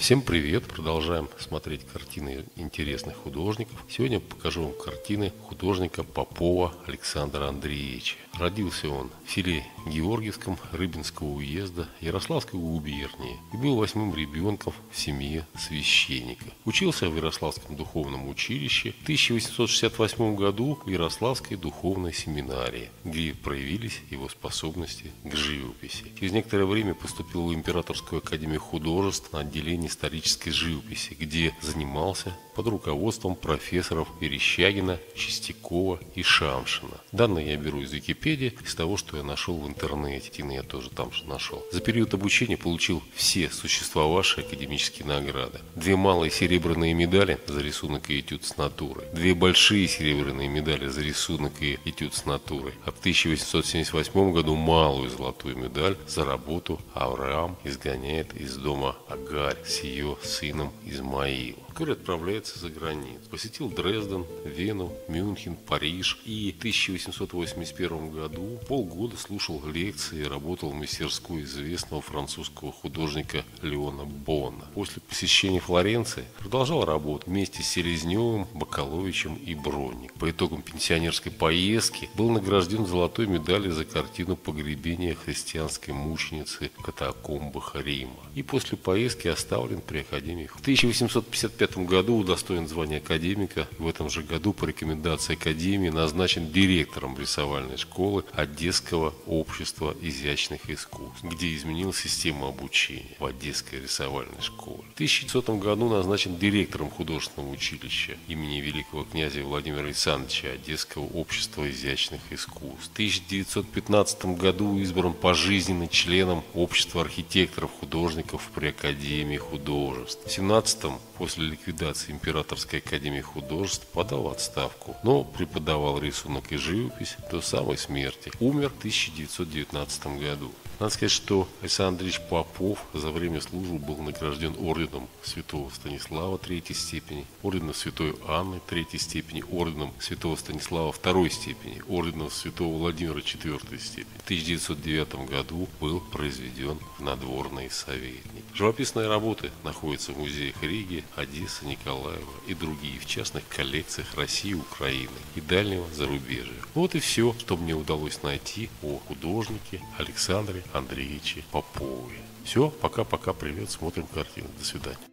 Всем привет! Продолжаем смотреть картины интересных художников. Сегодня покажу вам картины художника Попова Александра Андреевича. Родился он в селе Георгиевском Рыбинского уезда Ярославской губернии и был 8-м ребенком в семье священника. Учился в Ярославском духовном училище. В 1868 году в Ярославской духовной семинарии, где проявились его способности к живописи. Через некоторое время поступил в Императорскую академию художеств на отделение исторической живописи, где занимался под руководством профессоров Верещагина, Чистякова и Шамшина. Данные я беру из Википедии, из того, что я нашел в интернете. Я тоже там же нашел. За период обучения получил все существовавшие академические награды. 2 малые серебряные медали за рисунок и этюд с натурой. 2 большие серебряные медали за рисунок и этюд с натурой. А в 1878 году малую золотую медаль за работу «Авраам изгоняет из дома Агарь с ее сыном Измаилом», который отправляется за границу. Посетил Дрезден, Вену, Мюнхен, Париж и в 1881 году полгода слушал лекции и работал в мастерской известного французского художника Леона Бона. После посещения Флоренции продолжал работать вместе с Селезневым, Бакаловичем и Бронник. По итогам пенсионерской поездки был награжден золотой медалью за картину «Погребение христианской мученицы в катакомбах Рима». И после поездки оставлен при Академии. В 1855 году удостоен звания академика. В этом же году по рекомендации Академии назначен директором рисовальной школы Одесского общества изящных искусств, где изменил систему обучения в Одесской рисовальной школе. В 1900 году назначен директором художественного училища имени великого князя Владимира Александровича Одесского общества изящных искусств. В 1915 году избран пожизненно членом общества архитекторов-художников при Академии художеств. В 1917 после ликвидации Императорской академии художеств подал в отставку, но преподавал рисунок и живопись до самой смерти. Умер в 1919 году. Надо сказать, что Александр Андреевич Попов за время службы был награжден орденом Святого Станислава 3-й степени, орденом Святой Анны 3-й степени, орденом Святого Станислава 2-й степени, орденом Святого Владимира 4-й степени. В 1909 году был произведен в надворные советники. Живописные работы находятся в музеях Риги, Одессы, Николаева и другие в частных коллекциях России, Украины и дальнего зарубежья. Вот и все, что мне удалось найти о художнике Александре Андреевиче Попове. Все, пока-пока, привет, смотрим картины. До свидания.